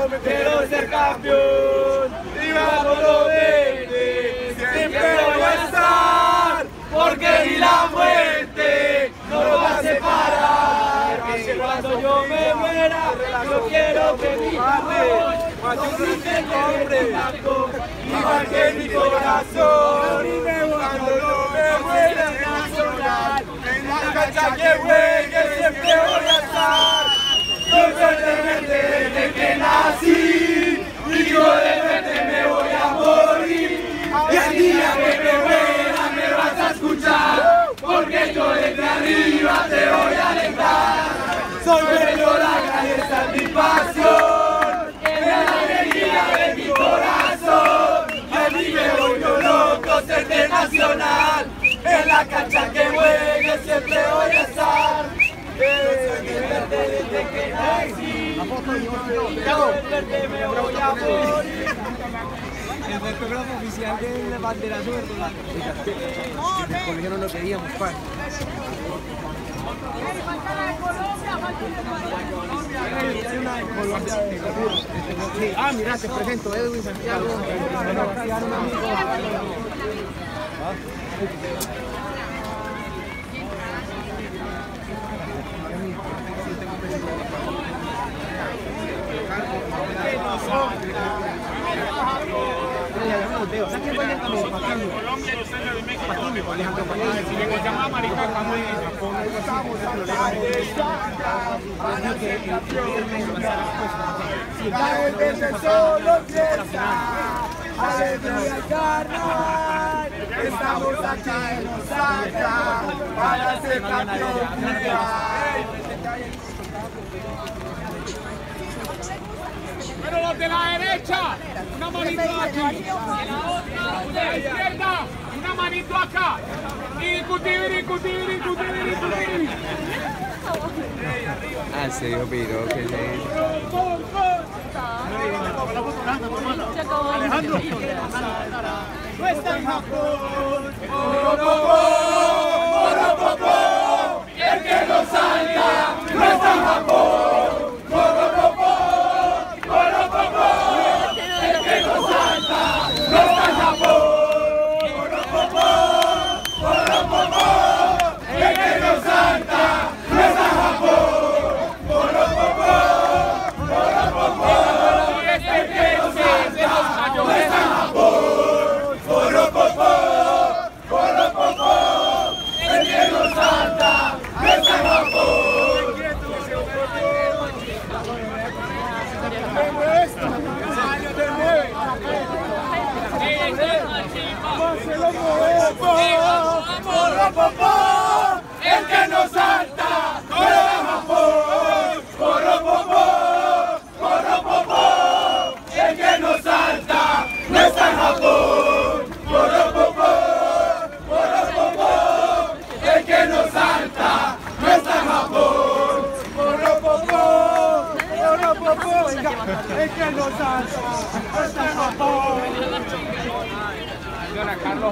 quiero ser campeón. Y vamos los verdes, siempre voy a estar, porque ni la muerte no lo va a separar. Cuando yo me muera, yo quiero que mi amor consiste en hombre blanco, igual que mi corazón. Cuando yo me muera, nacional, en la cancha que juegue siempre voy a estar. Yo soy de verde desde que nací, y yo de verde me voy a morir. Y el día que me muera me vas a escuchar, porque yo desde arriba te voy a alentar. Soy verdolaga y esta es mi pasión, es la alegría de mi corazón. Y a mí me volvió loco ser de Nacional, en la cancha que juegue siempre voy a estar. Soy de verde desde que nací, yo de verde me voy a morir. El fotógrafo oficial del banderazo verdolaga. En el colegio no lo pedíamos, pan. Ah, mira, te presento, Edwin Santiago. La verde solo piensa, alegría al carnaval. Estamos aquí en Osaka para ser campeón mundial. Pero los de la derecha, una manito aquí, de la izquierda, una manito acá. Ah, se dio piro, que se... Alejandro. No está en Japón. El que no salta no está en Japón. El que no salta no está en Japón. El que no salta no está en Japón. El que no salta no está en Japón. El que no salta no está en Japón. El que no salta no está en Japón. El que no salta no está en Japón. El que no salta no está en Japón. El que no salta no está en Japón. Carlos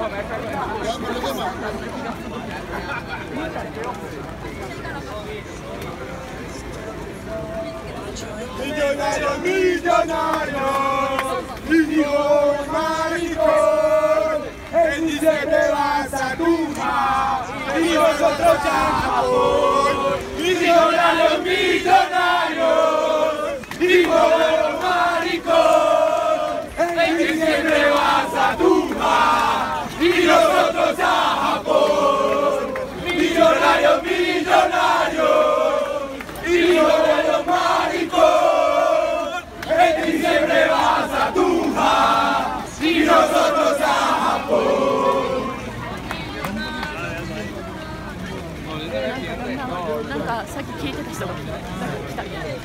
Millonario, millonario, niño maricón, él dice que vas a tumba y nosotros ya a Japón. Millonario, millonario, niño maricón, él dice que vas a tumba y nosotros ya a Japón. Millonario, millonario, millonario maricón, en diciembre vas a Tunja y nosotros a Japón. なんかさっき聞いてた人が来たみたいな。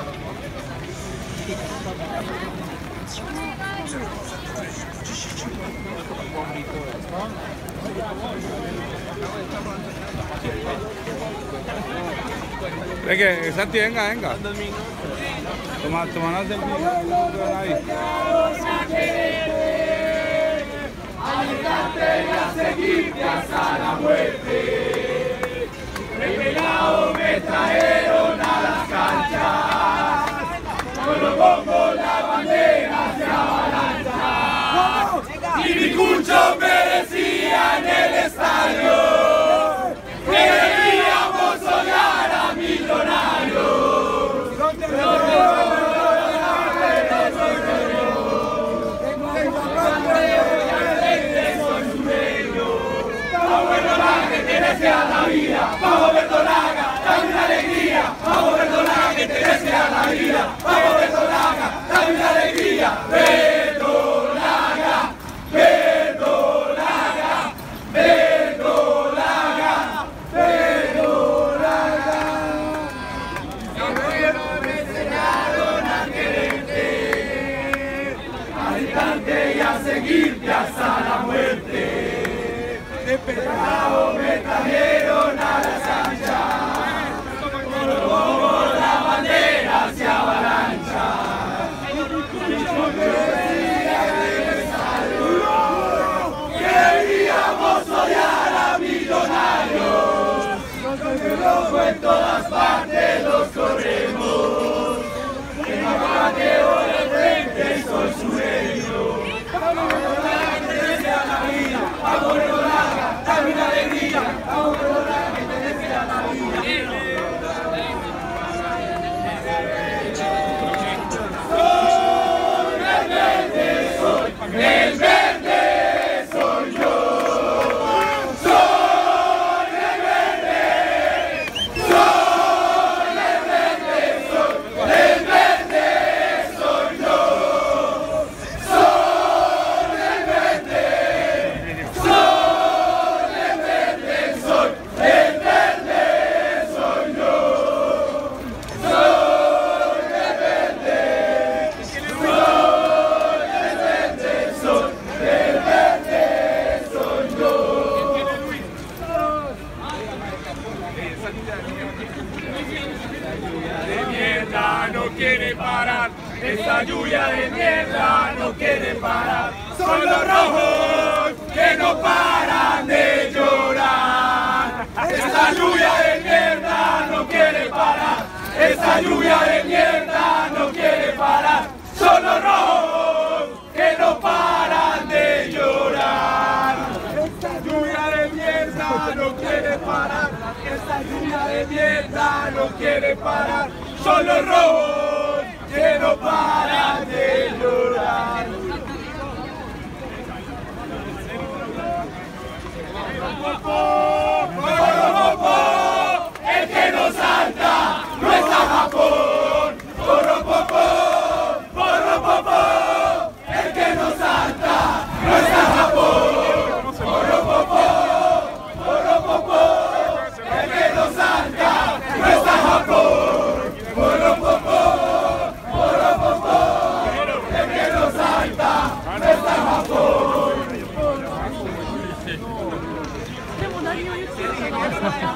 Venga, Santi, venga, venga. Toma una selfie. Alentarte y a seguirte hasta la muerte. El pelado me trajeron a las canchas. Yo lo pongo la en el estadio. Queríamos soñar a Millonarios. A la vida, vamos Verdolaga, dame una alegría, vamos Verdolaga, que te desea la vida, vamos Verdolaga, dame una alegría, Verdolaga, Verdolaga, Verdolaga, Verdolaga. Abuelos me enseñaron a quererte, al instante y a seguirte hasta la muerte. De pesado me trajeron a la cancha, como la bandera se avalancha. Queríamos odiar a Millonarios, luego en todas partes los corremos, en la pateo de frente soy su reino. Vamos Verdolaga, dame una alegría, vamos Verdolaga, que te desea la vida. El verde soy yo. Soy el verde, soy el verde, soy el verde, soy yo. Soy el verde, soy el verde, soy el verde, soy yo. Soy el verde, soy el verde, soy el verde, soy yo. De mierda no quiere parar, esta lluvia de mierda no quiere parar. Son los rojos que no paran de llorar. Esta lluvia de mierda no quiere parar, esta lluvia de mierda no quiere parar. Son los rojos que no paran de llorar. Esta lluvia de mierda no quiere parar, esta lluvia de mierda no quiere parar. Son los rojos que no paran de llorar. El que no salta no está Japón. El que no salta no está Japón. El que no salta no está Japón. El que no salta no está Japón. でも何を言ってるかな。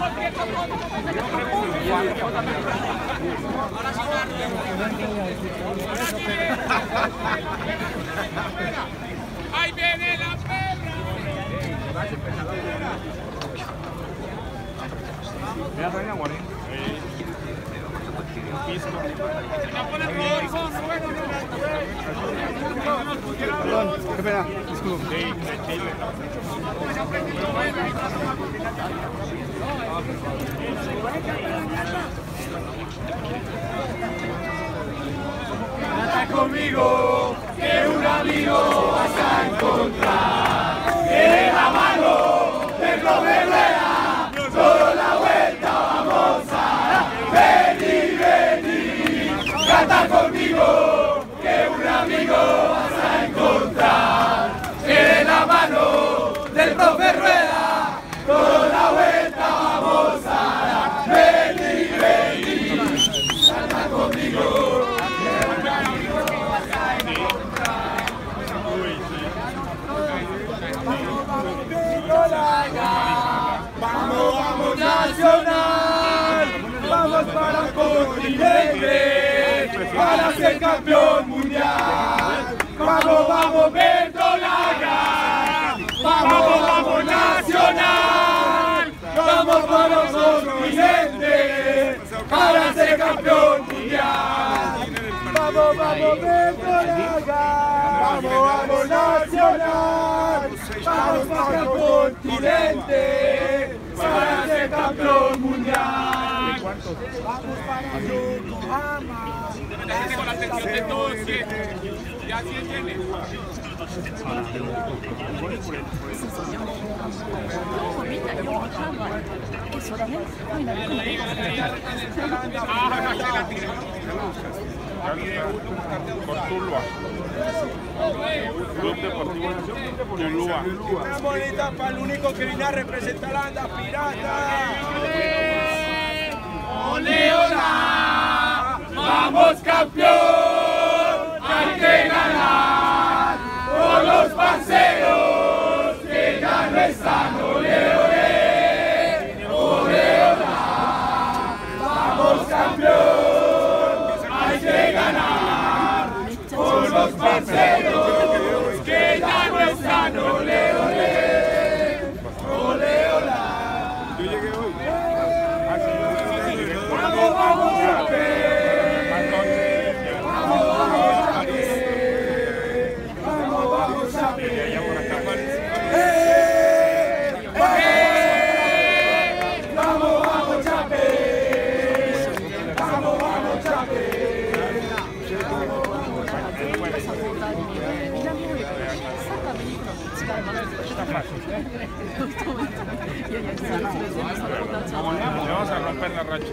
Ahí viene la perra. Perdón, qué pena, disculpe. Canta conmigo, que un amigo vas a encontrar. En la mano del profe Rueda, toda la vuelta vamos a dar. Vení, vení, canta conmigo, que un amigo vas a encontrar. En la mano del profe Rueda, toda la vuelta vamos a dar. Vení, vení, canta conmigo. Vamos, vamos Nacional, vamos para el continente, para ser campeón mundial. Vamos, vamos Verdolaga, vamos, vamos Nacional, vamos para el continente, para ser campeón mundial. Vamos, vamos Verdolaga, vamos, vamos Nacional. Vamos para el continente, para ser campeón mundial. Vamos para Yokohama. Con la atención de todos, ya 100 yenes. みんなよくわかんない。そうだね。 Por Tuluá. Club Deportivo Tuluá. Una bonita para el único que viene a representar a la Anda Pirata. ¡Oleola! ¡Vamos campeón! ¡Hay que ganar! ¡Por los parceros que ya no están! ¡Ole, ole! ¡Oleola! ¡Vamos campeón! ¡Hay que ganar! ¡Por los parceros que ya no están! ¡Ole, ole! ¡Oleola! Yo llegué hoy. ¡Vamos, vamos, campeón! Le vamos a romper la racha.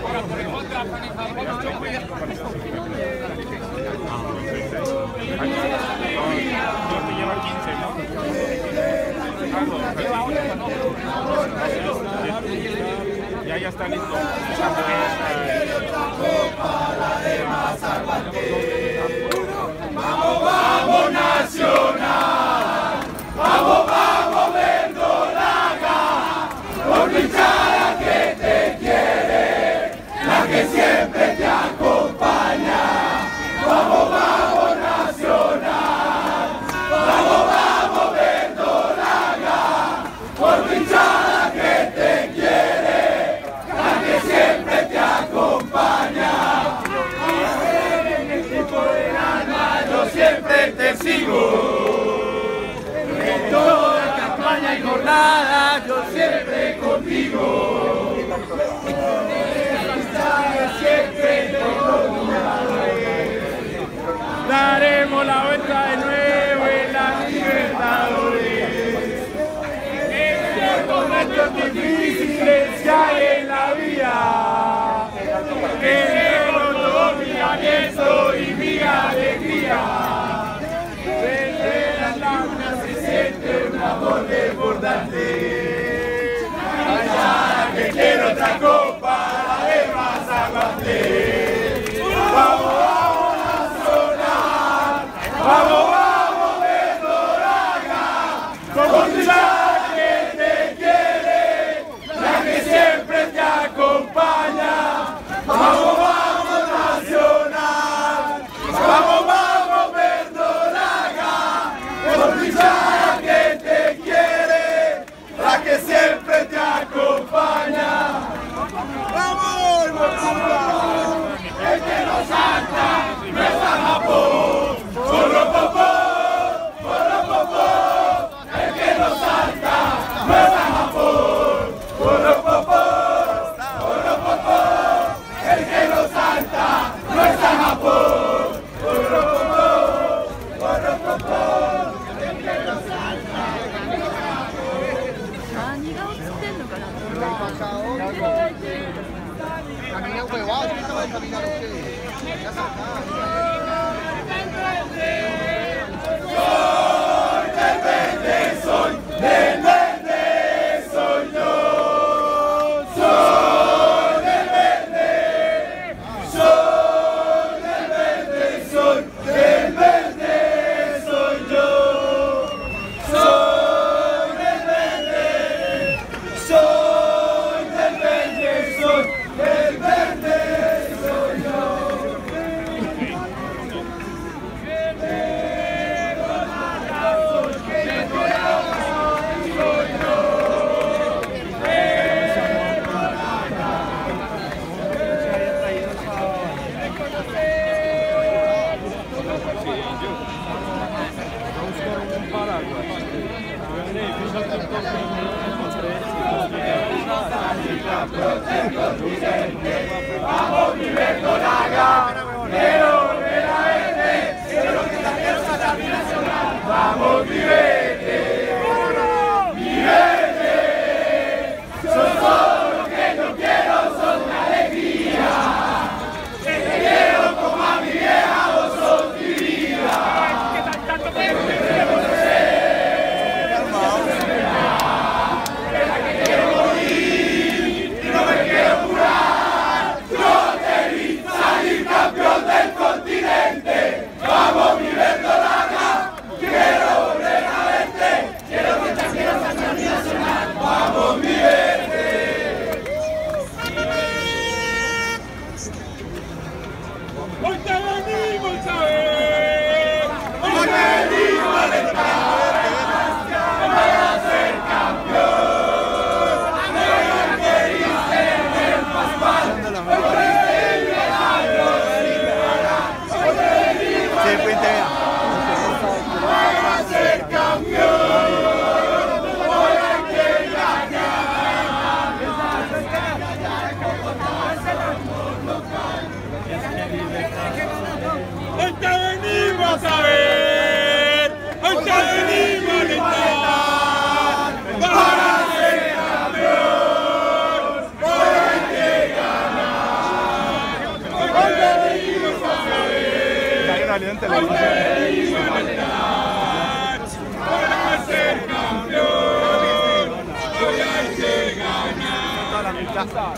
Lleva 15, ¿no? Ya está listo. ¡Vamos, vamos, Nacional! ¡Vamos, vamos, verdolaga! Por mi hinchada que te quiere, la que siempre te acompaña. ¡Vamos, vamos, Nacional! ¡Vamos, vamos, verdolaga! Por mi hinchada que te quiere, la que siempre te acompaña. Yo siempre te sigo, en toda campaña y jornada, yo siempre contigo. Siempre daremos la vuelta de nuevo en la Libertadores. En estos momentos difíciles que hay en la vida, queremos todo mi aliento y mi alegría. Desde las láminas se siente un amor desbordante. Allá que quiero otra copa, la de más aguante. Vamos, vamos, Nacional. Vamos, vamos, verdolaga. Como la que te quiere, la que siempre te acompaña. Vamos, vamos, Nacional. Vamos, vamos, verdolaga. Por mi que te quiere, la que siempre te acompaña. ¡Vamos, Mocumba! El que no salta no es a Japón. ¡Porro, popó! ¡Porro, popó! El que no salta no es a Japón. ¡Porro, popó! ¡Porro, popó! El que no salta no es a Japón. ¡Porro, popó! ¡Porro, popó! El que no salta no es a Japón. 何が映ってんのかな。 Camina huevado, yo estaba caminando ya Soy del verde, soy yo. Soy del verde, soy del verde, soy del verde, soy yo. Soy del verde, soy del verde, soy del verde, soy yo. Vamos mi verdolaga, quiero volver a verte, quiero que saquemos a la binacional. Vamos mi verde, sos todo lo que yo quiero, sos mi alegría. Que te quiero como a mi vieja, vos sos mi vida. Vamos mi verdolaga, quiero volver a verte, quiero que te quieras a mi nacional. Vamos mi verde. Hoy te venimos a ver, Hoy te venimos a alentar, para ser campeón. No querías en el Pascual, hoy te venimos a ver. Para ser campeón, hoy hay que ganar. hoy te venimos a ver, hoy te venimos a alentar, Para ser campeón, hoy hay que ganar. Hoy venimos a ver, hoy venimos a alentar. Para ser campeón, hoy hay que ganar.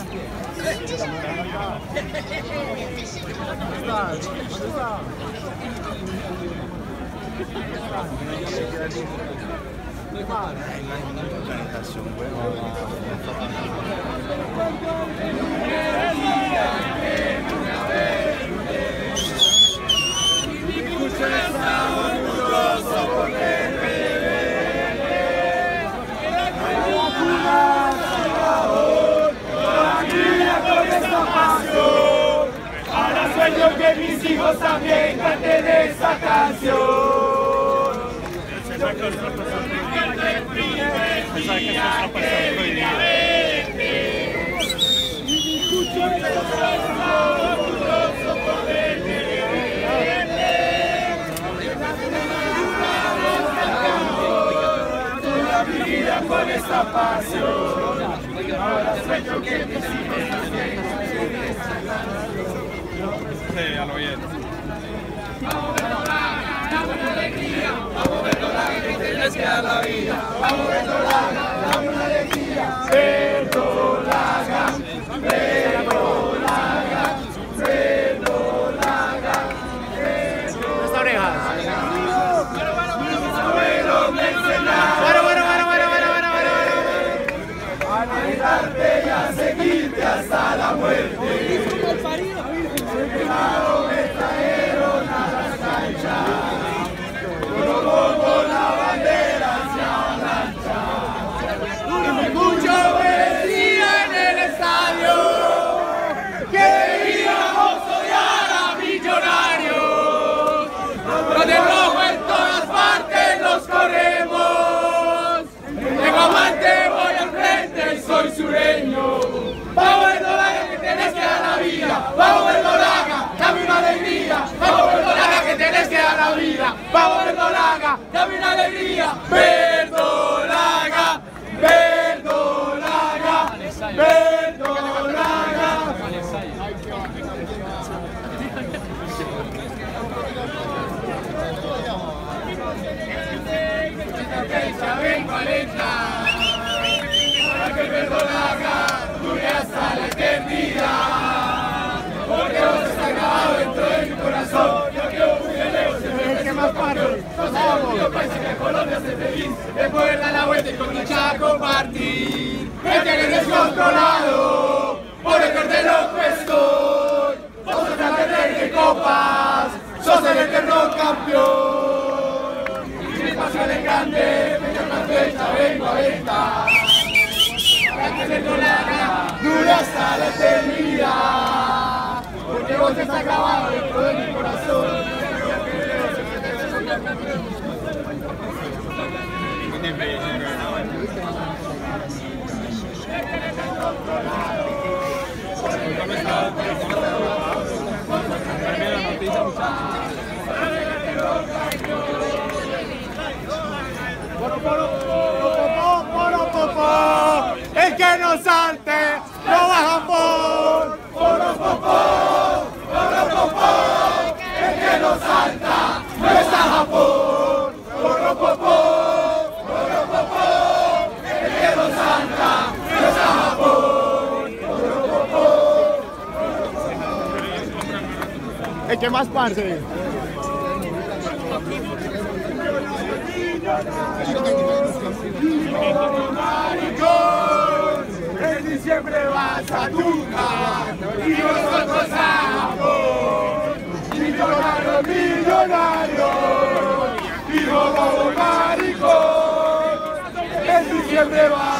Ahora sueño que mis hijos también canten esa canción. Toda mi vida con esta pasión. Ahora sueño que mis hijos también canten esa canción. Sí, a lo bien. Vamos verdolaga, que tienes que dar la vida. Vamos verdolaga, dame una alegría. Verdolaga, verdolaga, verdolaga, verdolaga. Las orejas. Mis abuelos me enseñaron a anhelarte y a seguirte hasta la muerte. Me trajeron a las canchas, con la bandera hacia la lancha. Mucho me decía en el estadio que íbamos a odiar a Millonarios. Los de rojo en todas partes los corremos. Tengo amante, voy al frente, soy sureño. Vamos verdolaga, que tenés que dar la vida. Vamos verdolaga, dame una alegría. Vamos verdolaga, que tenés que dar la vida. Vamos verdolaga, dame una alegría. Verdolaga, verdolaga, verdolaga. Ya vengo a alentar, para que verdolaga dure hasta la eternidad, porque vos estás grabado dentro de mi corazón. Yo quiero muy lejos, el que más parte. Yo parece que Colombia se feliz, de poder dar la vuelta y con dicha compartir. El que eres controlado por el cartel loco estoy. Vos sos el cartel de copas, sos el eterno campeón. Y mi pasión es grande, me llaman fecha, vengo a venta. Para que verdolaga dure hasta la eternidad, porque vos estás grabado dentro de mi corazón. ¿y qué más, parce? En diciembre vas a Tunja y nosotros a Japón. Millonario, millonario, dijo como maricón. En diciembre vas